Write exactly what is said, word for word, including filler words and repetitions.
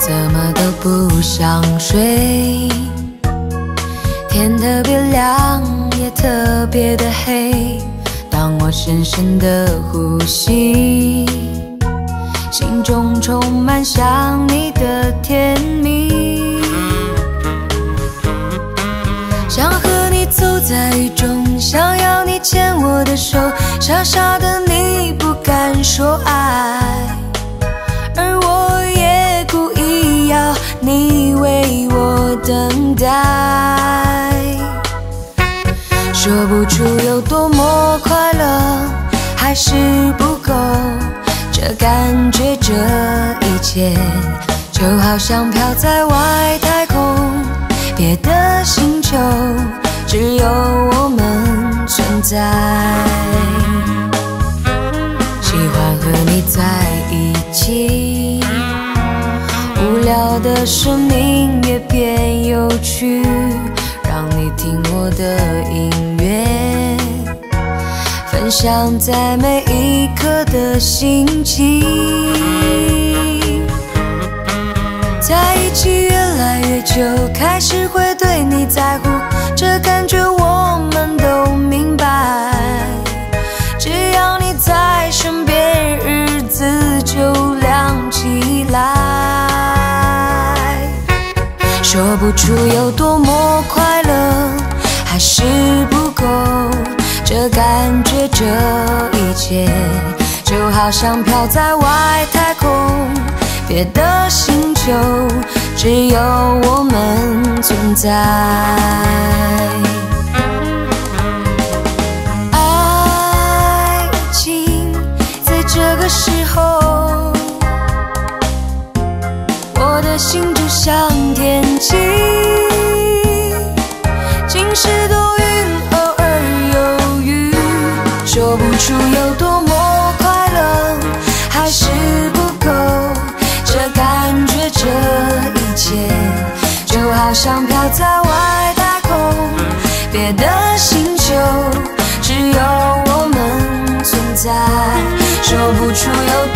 怎么都不想睡，天特别亮，也特别的黑。当我深深的呼吸，心中充满想你的甜蜜。想和你走在雨中，想要你牵我的手，傻傻的你不敢说爱，而我也故意要你为我等待。说不出有多么快乐，还是不够，这感觉这一切就好像飘在外太空，别的星球只有我们存在。喜欢和你在一起，无聊的生命也变有趣，让你听我的音乐，分享在每一刻的心情。在一起越来越久，开始会对你在乎，这感觉我们都明白。只要你在身边，日子就亮起来。说不出有多么快乐，还是不够，这感觉这一切就好像飘在外太空，别的星球只有我们存在。爱情在这个时候，我的心就像天气，晴时多云，偶尔有雨。说不出有多么快乐，还是不够，这感觉这一切就好像飘在外太空，别的星球只有我们存在。说不出有